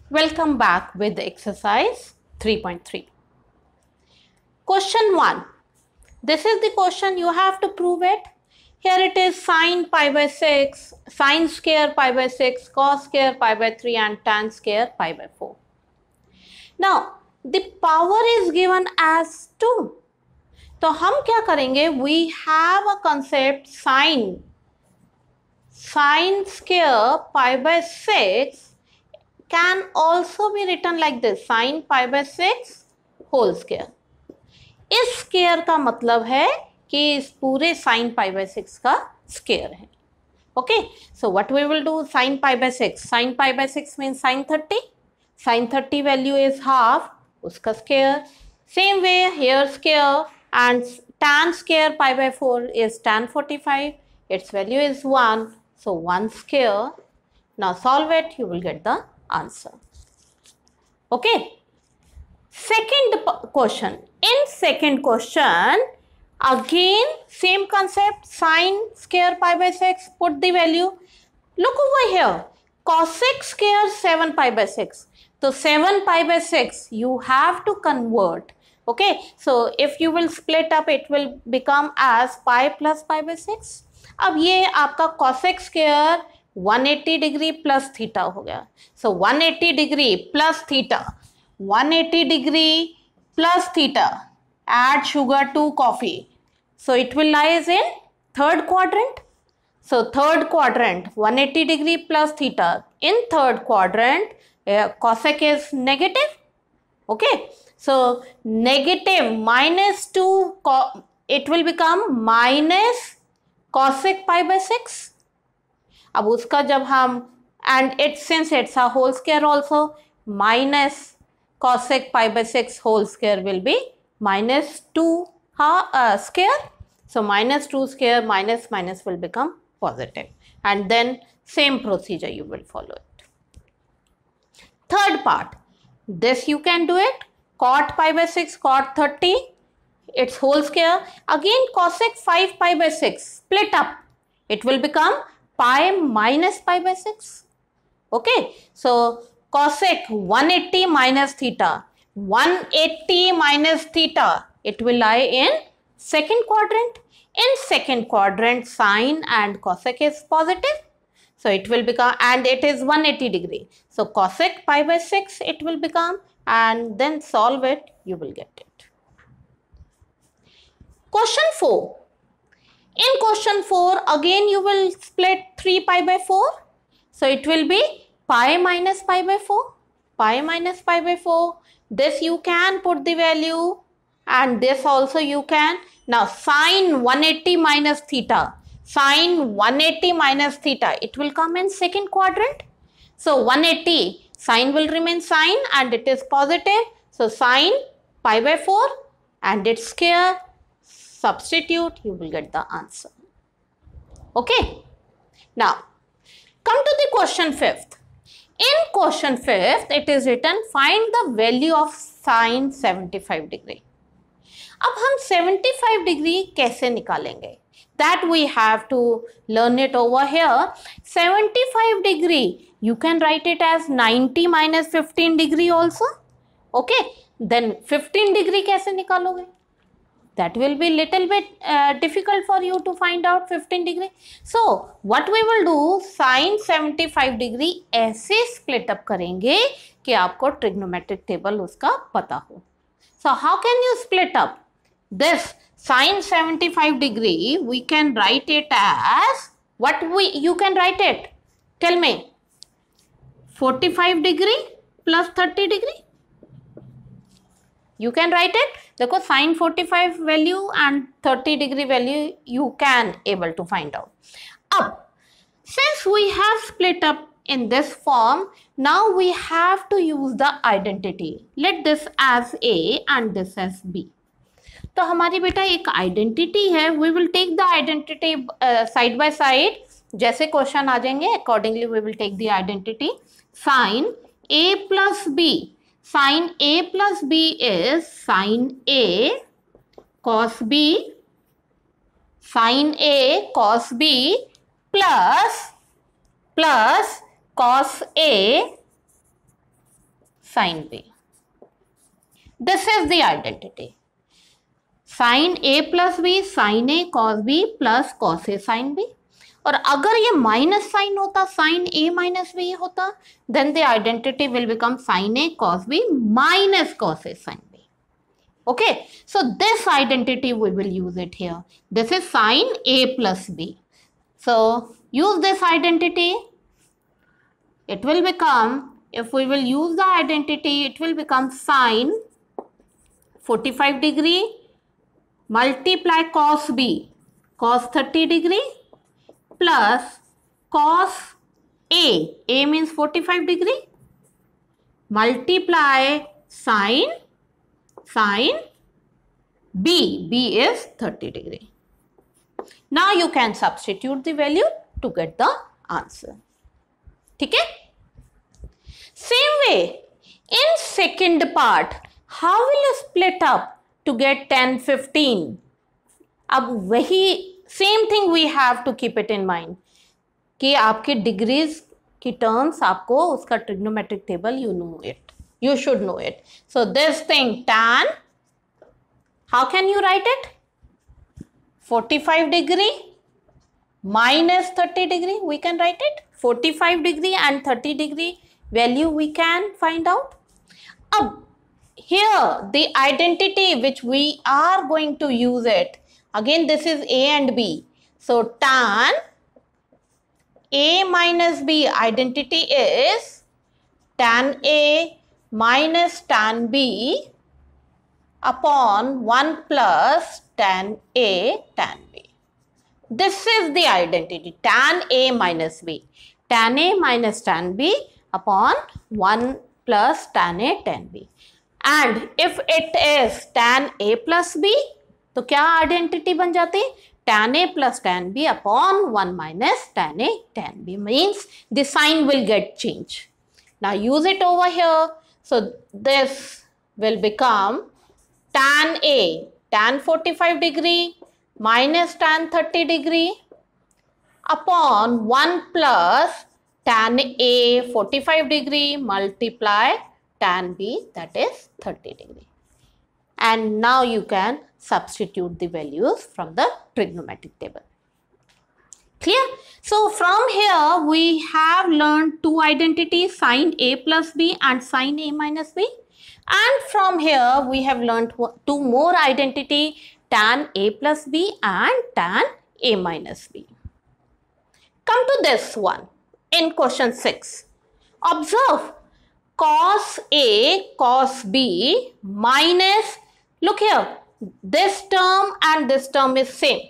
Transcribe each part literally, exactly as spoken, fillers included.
Welcome back with the exercise three point three. Question one. This is the question, you have to prove it. Here it is sine pi by six, sine square pi by six, cos square pi by three and tan square pi by four. Now the power is given as two. तो हम क्या करेंगे? We have a concept sine sine square pi by six can also be written like this, sine pi by six whole square. इस square का मतलब है कि इस पूरे sin pi by six का स्क्वायर है. Okay, so what we will do? Sin pi by six, sin pi by six means sin thirty. Sin thirty value is half, उसका square. Same way here square, and tan square pi by four is tan forty-five. Its value is one, so one square. Now solve it, you will get the answer. Okay. Second question. In second question, again same concept, sine square pi by six, put the value. Look over here, cosec square seven pi by six. So seven pi by six you have to convert. Okay, so if you will split up, it will become as pi plus pi by six. अब ये आपका cosec square one eighty degree plus theta हो गया. So one eighty degree plus theta, one eighty degree plus theta, add sugar to coffee. So it will lies in third quadrant. So third quadrant, one eighty degree plus theta. In third quadrant, uh, cosec is negative. Okay, so negative minus two, it will become minus cosec pi by six. अब उसका जब हम and it since it's a whole square also, minus cosec pi by six whole square will be minus two uh, square. So minus two square minus minus will become positive, and then same procedure you will follow it. Third part, this you can do it. Cot pi by six, cot thirty, its whole square. Again cosec five pi by six, split up, it will become pi minus pi by six. Okay, so cosec one eighty minus theta, one eighty minus theta, it will lie in second quadrant. In second quadrant, sine and cosec is positive, so it will become, and it is one eighty degree. So cosec pi by six it will become, and then solve it, you will get it. Question four. In question four, again you will split three pi by four. So it will be pi minus pi by four. Pi minus pi by four. This you can put the value, and this also you can. Now sine one eighty minus theta. Sine one eighty minus theta. It will come in second quadrant. So one eighty, sine will remain sine and it is positive. So sine pi by four and its square. Substitute, you will get the answer. Okay. Now, come to the question fifth. In question fifth, it is written, find the value of sine seventy-five degree. अब हम seventy-five degree कैसे निकालेंगे? That we have to learn it over here. seventy-five degree, you can write it as ninety minus fifteen degree also. Okay. Then fifteen degree कैसे निकालोगे? That will be little bit uh, difficult for you to find out fifteen degree. So what we will do, sine seventy-five degree ऐसे split up करेंगे कि आपको trigonometric table उसका पता हो. So how can you split up this sine seventy-five degree? We can write it as what we you can write it. Tell me. forty-five degree plus thirty degree. You can write it. देखो sine forty-five value and thirty degree value you can able to find out. अब since we have split up in this form, now we have to use the identity. Let this as A and this as B. तो हमारी बेटा एक identity है. We will take the identity uh, side by side. जैसे question आ जाएंगे accordingly we will take the identity. Sine A plus B. Sin A plus B is sin A cos B, sin A cos B plus plus cos A sin B. This is the identity. Sin A plus B, sin A cos B plus cos A sin B. और अगर ये minus sine होता, sine a minus b होता, then the identity will become sine a cos b minus cos a sine b. Okay, so this identity we will use it here. This is sin A plus B. So use this identity. It will become, if we will use the identity, it will become sin forty-five degree multiply cos B, cos thirty degree plus cos A, A means forty-five degree, multiply sin, sin B, B is thirty degree. Now you can substitute the value to get the answer. Okay? Same way, in second part, how will you split up to get ten, fifteen? अब वही same thing we have to keep it in mind कि आपके degrees की terms आपको उसका trigonometric table you know it, you should know it. So this thing tan, how can you write it? forty-five degree minus thirty degree, we can write it. forty-five degree and thirty degree value we can find out. Ab here the identity which we are going to use it, again this is A and B. So tan A minus B identity is tan A minus tan B upon one plus tan A tan B. This is the identity, tan A minus B. Tan A minus tan B upon one plus tan A tan B. And if it is tan A plus B, तो क्या identity बन जाती? tan A plus tan B upon one minus tan A tan B, means the sign will get changed. Now use it over here. So this will become tan A, tan forty-five degree minus tan thirty degree upon one plus tan A forty-five degree multiply tan B, that is thirty degree. And now you can substitute the values from the trigonometric table. Clear? So from here we have learned two identities, sin A plus B and sin A minus B. And from here we have learned two more identity, tan A plus B and tan A minus B. Come to this one in question six. Observe cos A cos B minus, look here, this term and this term is same.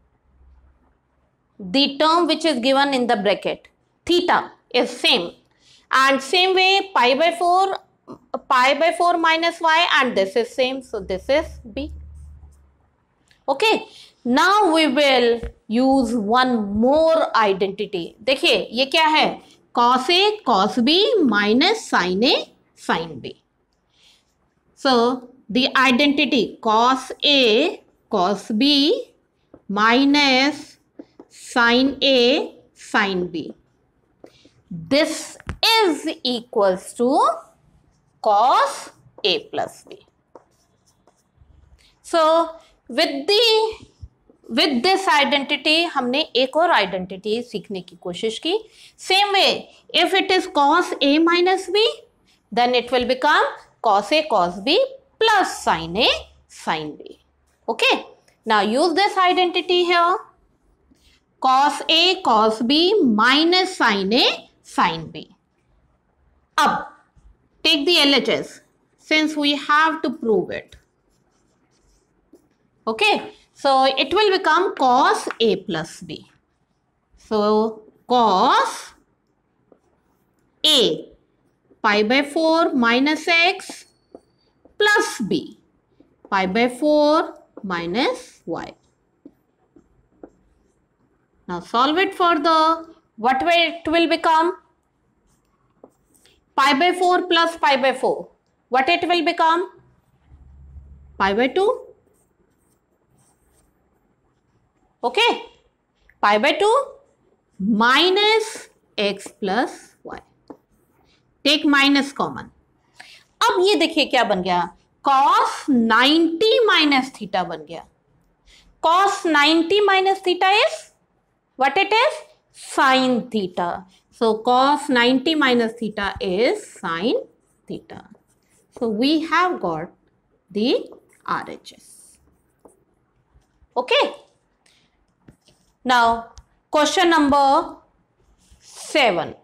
The term which is given in the bracket, theta, is same. And same way pi by four, pi by four minus y, and this is same. So this is B. Okay. Now we will use one more identity. देखिए ये क्या है? Cos A cos B minus sin A sin B. So the identity cos A cos B minus sin A sin B. This is equals to cos A plus B. So with the with this identity हमने एक और identity सीखने की कोशिश की. Same way, if it is cos A minus B, then it will become cos A cos B plus sin A sin B. Okay. Now use this identity here. Cos A cos B minus sin A sin B. Ab take the L H S since we have to prove it. Okay. So it will become cos A plus B. So cos A pi by four minus x plus B pi by four minus y. Now solve it further. What way it will become? Pi by four plus pi by four. What it will become? Pi by two. Okay. Pi by two minus x plus y. Take minus common. अब ये देखिए क्या बन गया, cos ninety minus theta बन गया. Cos ninety minus theta is what it is? Sin theta. So cos ninety minus theta is sin theta. So we have got the R H S. Okay. Now question number seven.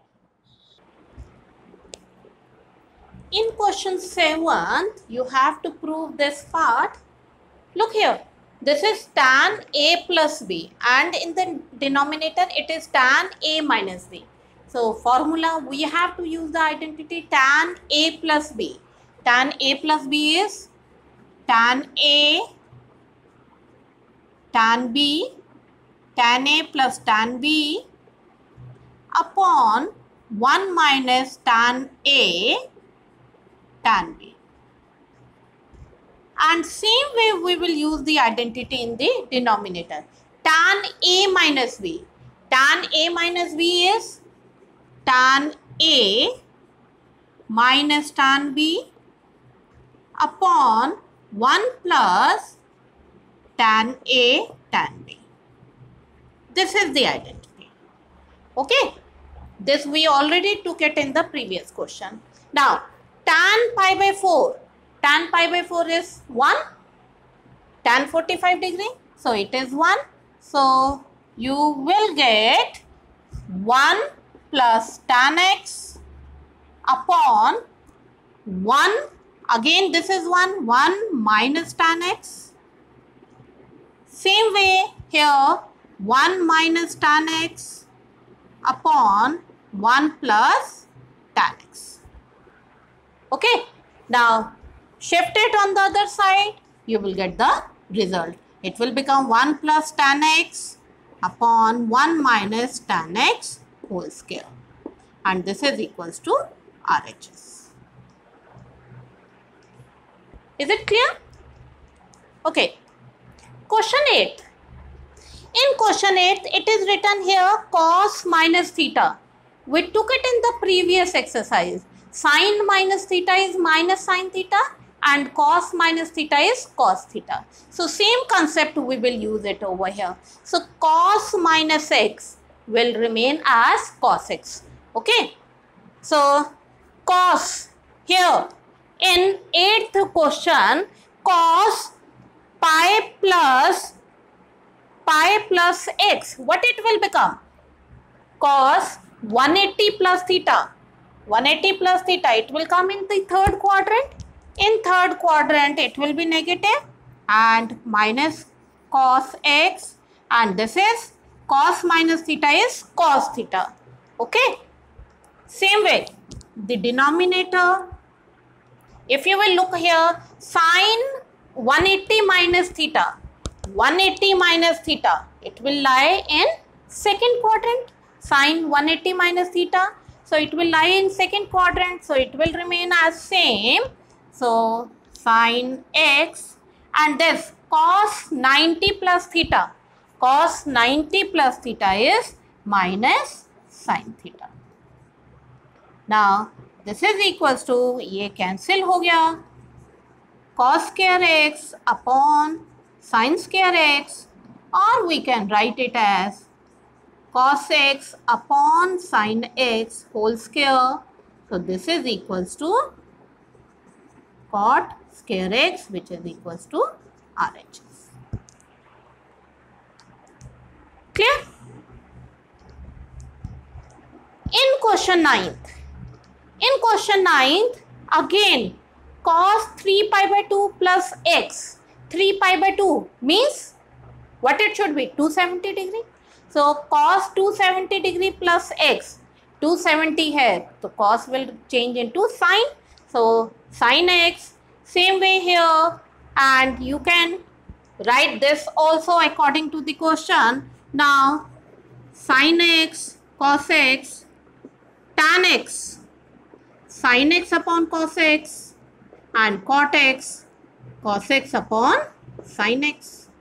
In question seven, you have to prove this part. Look here. This is tan A plus B, and in the denominator it is tan A minus B. So formula, we have to use the identity tan A plus B. Tan A plus B is tan A, tan B, tan A plus tan B upon one minus tan A, tan B. And same way we will use the identity in the denominator. Tan A minus B. Tan A minus B is tan A minus tan B upon one plus tan A tan B. This is the identity. Okay. This we already took it in the previous question. Now, tan pi by four. Tan pi by four is one, tan forty-five degree, so it is one. So you will get one plus tan x upon one, again this is one, one minus tan x. Same way here, one minus tan x upon one plus tan x. Okay, now shift it on the other side, you will get the result. It will become one plus tan x upon one minus tan x whole square. And this is equals to R H S. Is it clear? Okay. Question eight. In question eight, it is written here cos minus theta. We took it in the previous exercise. Sin minus theta is minus sin theta, and cos minus theta is cos theta. So same concept we will use it over here. So cos minus x will remain as cos x. Okay. So cos here in eighth question, cos pi plus pi plus x, what it will become? Cos one eighty plus theta. one eighty plus theta, it will come in the third quadrant. In third quadrant, it will be negative and minus cos x, and this is cos minus theta is cos theta. Okay. Same way, the denominator, if you will look here, sin one eighty minus theta, one eighty minus theta, it will lie in second quadrant. Sin one eighty minus theta, so it will lie in second quadrant, so it will remain as same. So sin x, and this cos ninety plus theta, cos ninety plus theta is minus sin theta. Now this is equals to, ये cancel हो गया, cos square x upon sin square x, or we can write it as cos x upon sin x whole square. So this is equals to cot square x, which is equals to R H S. Clear? In question ninth, in question ninth, again cos three pi by two plus x, three pi by two means what it should be, two hundred seventy degree. So cos two hundred seventy degree plus x, two hundred seventy है, so cos will change into sin. So sin x, same way here, and you can write this also according to the question. Now sin x, cos x, tan x, sin x upon cos x, and cot x, cos x upon sin x,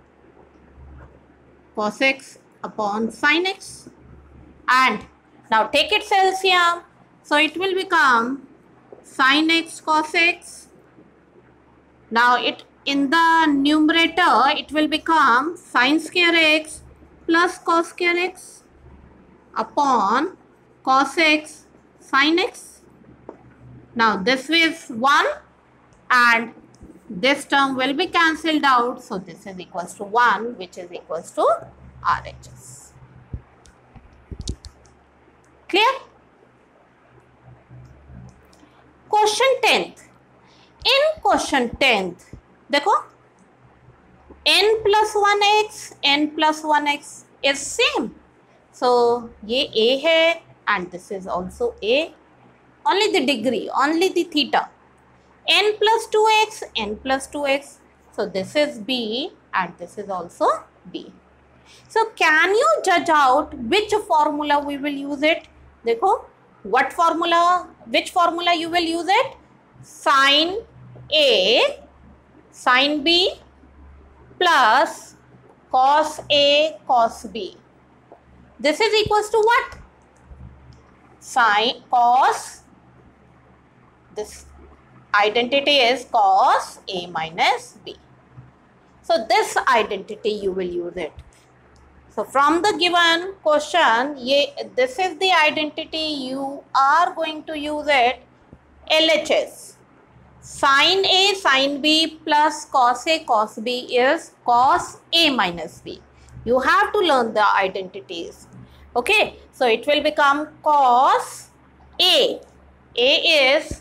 cos x upon sin x, and now take its L C M. So it will become sin x cos x. Now it in the numerator it will become sin square x plus cos square x upon cos x sin x. Now this is one and this term will be cancelled out. So this is equals to one, which is equals to R H S. Clear? Question tenth. In question tenth, देखो n plus one x, n plus one x is same. So ये a है and this is also a. Only the degree, only the theta. N plus two x, n plus two x. So this is b and this is also b. So can you judge out which formula we will use it? देखो, what formula, which formula you will use it? Sin A, sin B plus cos A, cos B. This is equals to what? Sin, cos, this identity is cos A minus B. So this identity you will use it. So from the given question, ye, this is the identity you are going to use it. L H S. Sin A sin B plus cos A cos B is cos A minus B. You have to learn the identities. Okay. So it will become cos A. A is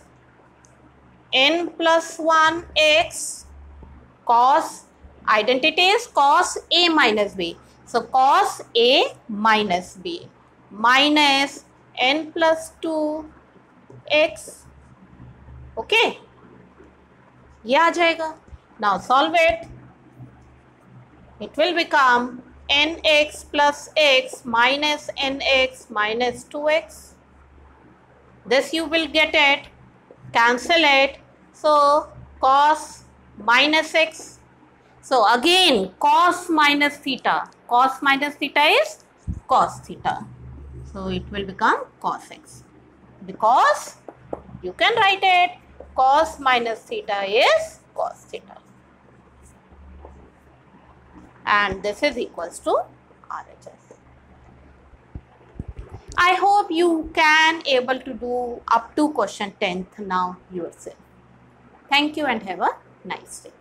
n plus one x, cos, identity is cos A minus B. So cos A minus B minus n plus two x. Okay, ये आ जाएगा. Now solve it. It will become nx plus x minus nx minus two x. This you will get it. Cancel it. So cos minus x. So again cos minus theta. Cos minus theta is cos theta. So it will become cos x. Because you can write it, cos minus theta is cos theta. And this is equals to R H S. I hope you can able to do up to question tenth now yourself. Thank you and have a nice day.